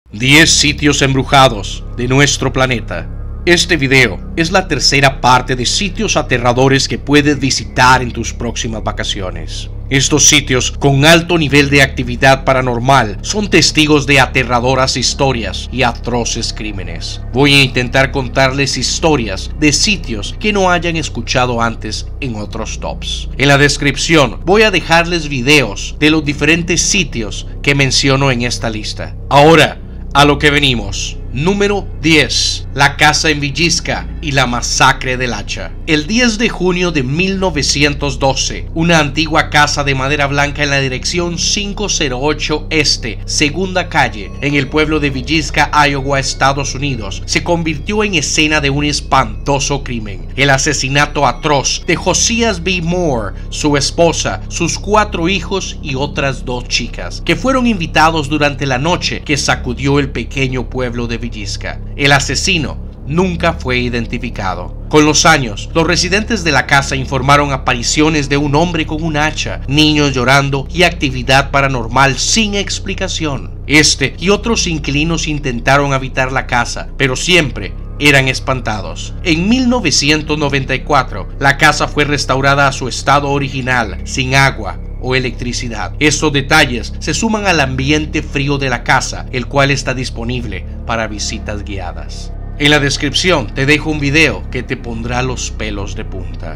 10 sitios embrujados de nuestro planeta. Este video es la tercera parte de sitios aterradores que puedes visitar en tus próximas vacaciones. Estos sitios con alto nivel de actividad paranormal son testigos de aterradoras historias y atroces crímenes. Voy a intentar contarles historias de sitios que no hayan escuchado antes en otros tops. En la descripción voy a dejarles videos de los diferentes sitios que menciono en esta lista. Ahora, a lo que venimos. Número 10. La casa en Villisca y la masacre del hacha. El 10 de junio de 1912, una antigua casa de madera blanca en la dirección 508 Este, segunda calle, en el pueblo de Villisca, Iowa, Estados Unidos, se convirtió en escena de un espantoso crimen. El asesinato atroz de Josias B. Moore, su esposa, sus 4 hijos y otras 2 chicas, que fueron invitados durante la noche que sacudió el pequeño pueblo de Villisca. El asesino nunca fue identificado. Con los años, los residentes de la casa informaron apariciones de un hombre con un hacha, niños llorando y actividad paranormal sin explicación. Este y otros inquilinos intentaron habitar la casa, pero siempre eran espantados. En 1994, la casa fue restaurada a su estado original, sin agua o electricidad. Estos detalles se suman al ambiente frío de la casa, el cual está disponible para visitas guiadas. En la descripción te dejo un video que te pondrá los pelos de punta.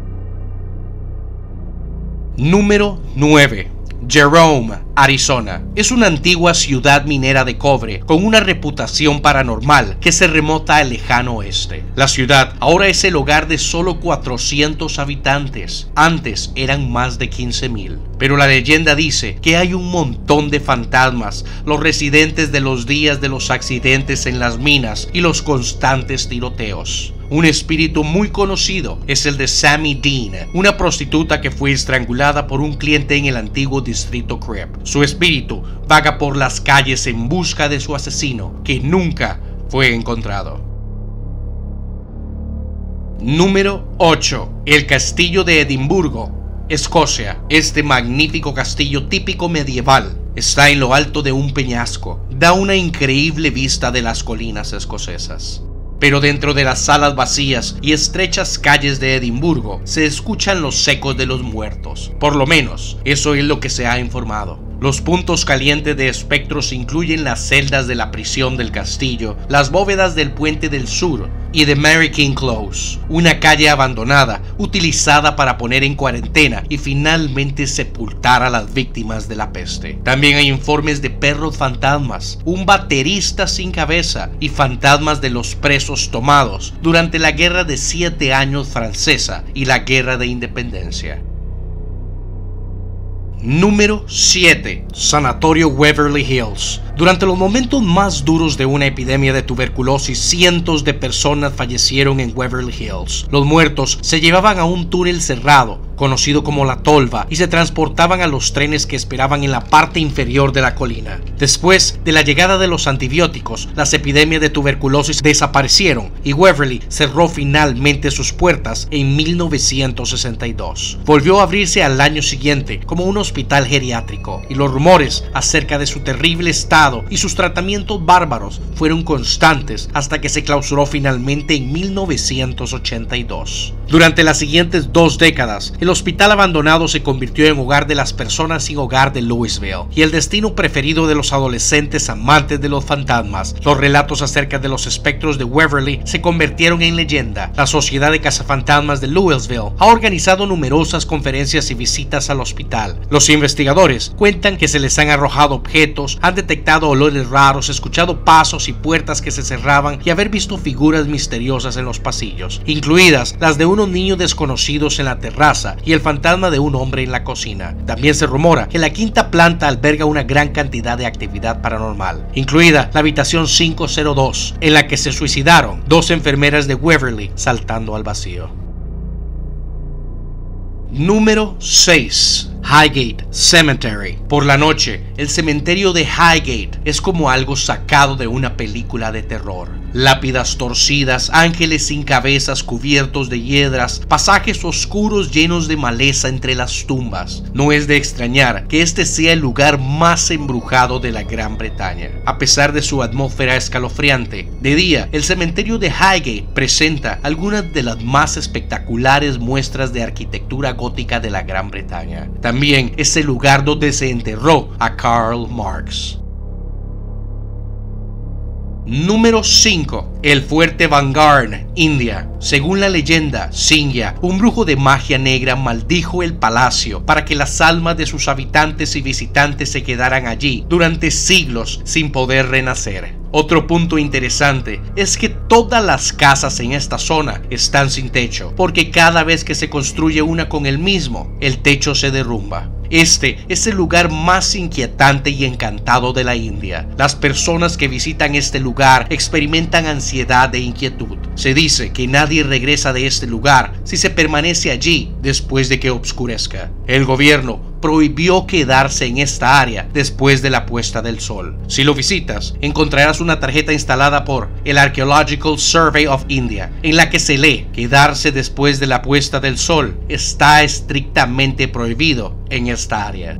Número 9. Jerome, Arizona. Es una antigua ciudad minera de cobre con una reputación paranormal que se remota al lejano oeste. La ciudad ahora es el hogar de solo 400 habitantes. Antes eran más de 15,000. Pero la leyenda dice que hay un montón de fantasmas, los residentes de los días de los accidentes en las minas y los constantes tiroteos. Un espíritu muy conocido es el de Sammy Dean, una prostituta que fue estrangulada por un cliente en el antiguo distrito Crip. Su espíritu vaga por las calles en busca de su asesino, que nunca fue encontrado. Número 8. El Castillo de Edimburgo, Escocia. Este magnífico castillo típico medieval está en lo alto de un peñasco. Da una increíble vista de las colinas escocesas. Pero dentro de las salas vacías y estrechas calles de Edimburgo se escuchan los ecos de los muertos. Por lo menos, eso es lo que se ha informado. Los puntos calientes de espectros incluyen las celdas de la prisión del castillo, las bóvedas del puente del sur y de Mary King Close, una calle abandonada utilizada para poner en cuarentena y finalmente sepultar a las víctimas de la peste. También hay informes de perros fantasmas, un baterista sin cabeza y fantasmas de los presos tomados durante la Guerra de 7 años francesa y la Guerra de Independencia. Número 7. Sanatorio Waverly Hills. Durante los momentos más duros de una epidemia de tuberculosis, cientos de personas fallecieron en Waverly Hills. Los muertos se llevaban a un túnel cerrado, conocido como la tolva, y se transportaban a los trenes que esperaban en la parte inferior de la colina. Después de la llegada de los antibióticos, las epidemias de tuberculosis desaparecieron y Waverly cerró finalmente sus puertas en 1962. Volvió a abrirse al año siguiente como un hospital geriátrico, y los rumores acerca de su terrible estado y sus tratamientos bárbaros fueron constantes hasta que se clausuró finalmente en 1982. Durante las siguientes 2 décadas, el hospital abandonado se convirtió en hogar de las personas sin hogar de Louisville y el destino preferido de los adolescentes amantes de los fantasmas. Los relatos acerca de los espectros de Waverly se convirtieron en leyenda. La Sociedad de Cazafantasmas de Louisville ha organizado numerosas conferencias y visitas al hospital. Los investigadores cuentan que se les han arrojado objetos, han detectado olores raros, escuchado pasos y puertas que se cerraban y haber visto figuras misteriosas en los pasillos, incluidas las de unos niños desconocidos en la terraza y el fantasma de un hombre en la cocina. También se rumora que la 5ª planta alberga una gran cantidad de actividad paranormal, incluida la habitación 502, en la que se suicidaron 2 enfermeras de Waverly saltando al vacío. Número 6. Highgate Cemetery. Por la noche, el cementerio de Highgate es como algo sacado de una película de terror. Lápidas torcidas, ángeles sin cabezas cubiertos de hiedras, pasajes oscuros llenos de maleza entre las tumbas. No es de extrañar que este sea el lugar más embrujado de la Gran Bretaña. A pesar de su atmósfera escalofriante, de día, el cementerio de Highgate presenta algunas de las más espectaculares muestras de arquitectura gótica de la Gran Bretaña. También es el lugar donde se enterró a Karl Marx. Número 5. El Fuerte Vanguard, India. Según la leyenda Singha, un brujo de magia negra maldijo el palacio para que las almas de sus habitantes y visitantes se quedaran allí durante siglos sin poder renacer. Otro punto interesante es que todas las casas en esta zona están sin techo, porque cada vez que se construye una con el mismo, el techo se derrumba. Este es el lugar más inquietante y encantado de la India. Las personas que visitan este lugar experimentan ansiedad e inquietud. Se dice que nadie regresa de este lugar si se permanece allí después de que oscurezca. El gobierno prohibió quedarse en esta área después de la puesta del sol. Si lo visitas, encontrarás una tarjeta instalada por el Archaeological Survey of India, en la que se lee: quedarse después de la puesta del sol está estrictamente prohibido en esta área.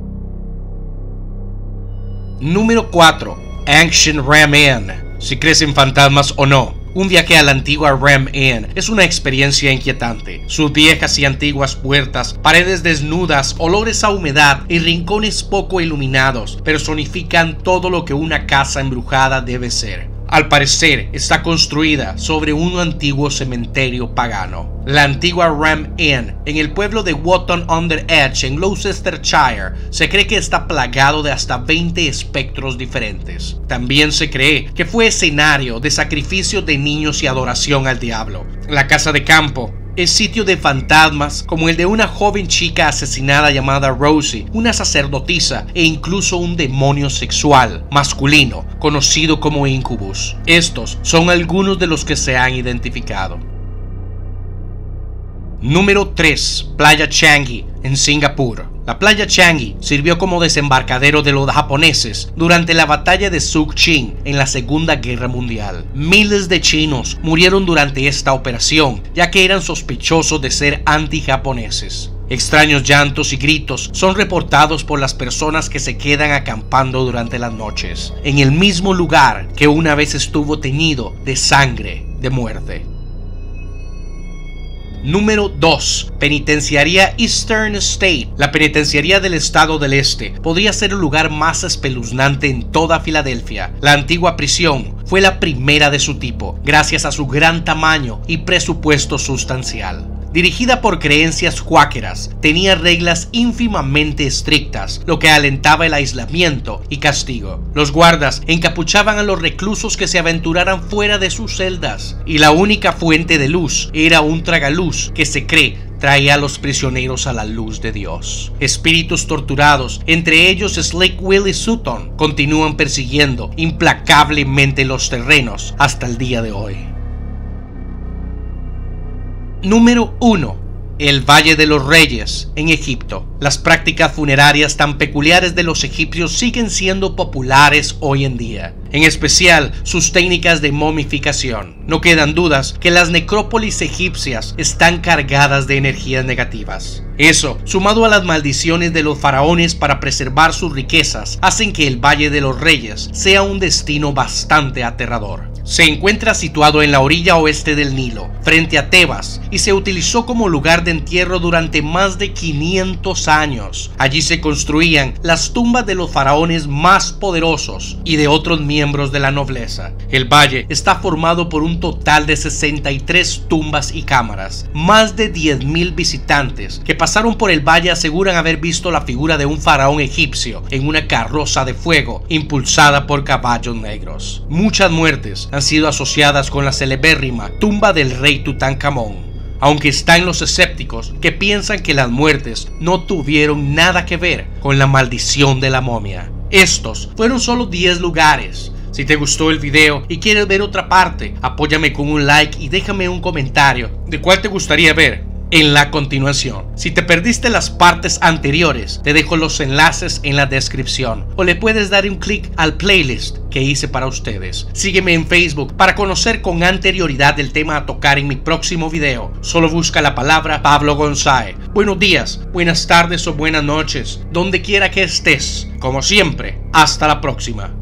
Número 4. Ancient Ram Inn. Si crees en fantasmas o no, un viaje a la antigua Ram Inn es una experiencia inquietante. Sus viejas y antiguas puertas, paredes desnudas, olores a humedad y rincones poco iluminados personifican todo lo que una casa embrujada debe ser. Al parecer, está construida sobre un antiguo cementerio pagano. La antigua Ram Inn, en el pueblo de Wootton-under-Edge, en Gloucestershire, se cree que está plagado de hasta 20 espectros diferentes. También se cree que fue escenario de sacrificios de niños y adoración al diablo. La casa de campo es sitio de fantasmas como el de una joven chica asesinada llamada Rosie, una sacerdotisa e incluso un demonio sexual masculino conocido como Incubus. Estos son algunos de los que se han identificado. Número 3. Playa Changi, en Singapur. La playa Changi sirvió como desembarcadero de los japoneses durante la batalla de Suqing en la Segunda Guerra Mundial. Miles de chinos murieron durante esta operación, ya que eran sospechosos de ser anti-japoneses. Extraños llantos y gritos son reportados por las personas que se quedan acampando durante las noches, en el mismo lugar que una vez estuvo teñido de sangre de muerte. Número 2. Penitenciaría Eastern State. La penitenciaría del estado del este podría ser el lugar más espeluznante en toda Filadelfia. La antigua prisión fue la primera de su tipo, gracias a su gran tamaño y presupuesto sustancial. Dirigida por creencias cuáqueras, tenía reglas ínfimamente estrictas, lo que alentaba el aislamiento y castigo. Los guardas encapuchaban a los reclusos que se aventuraran fuera de sus celdas, y la única fuente de luz era un tragaluz que se cree traía a los prisioneros a la luz de Dios. Espíritus torturados, entre ellos Slick Willie Sutton, continúan persiguiendo implacablemente los terrenos hasta el día de hoy. Número 1. El Valle de los Reyes, en Egipto. Las prácticas funerarias tan peculiares de los egipcios siguen siendo populares hoy en día, en especial sus técnicas de momificación. No quedan dudas que las necrópolis egipcias están cargadas de energías negativas. Eso, sumado a las maldiciones de los faraones para preservar sus riquezas, hacen que el Valle de los Reyes sea un destino bastante aterrador. Se encuentra situado en la orilla oeste del Nilo, frente a Tebas, y se utilizó como lugar de entierro durante más de 500 años. Allí se construían las tumbas de los faraones más poderosos y de otros miembros de la nobleza. El valle está formado por un total de 63 tumbas y cámaras. Más de 10.000 visitantes que pasaron por el valle aseguran haber visto la figura de un faraón egipcio en una carroza de fuego impulsada por caballos negros. Muchas muertes han sido asociadas con la celebérrima tumba del rey Tutankamón, aunque están los escépticos que piensan que las muertes no tuvieron nada que ver con la maldición de la momia. Estos fueron solo 10 lugares. Si te gustó el video y quieres ver otra parte, apóyame con un like y déjame un comentario de cuál te gustaría ver. en la continuación. Si te perdiste las partes anteriores, te dejo los enlaces en la descripción o le puedes dar un clic al playlist que hice para ustedes. Sígueme en Facebook para conocer con anterioridad el tema a tocar en mi próximo video. Solo busca la palabra Pablo González. Buenos días, buenas tardes o buenas noches, donde quiera que estés. Como siempre, hasta la próxima.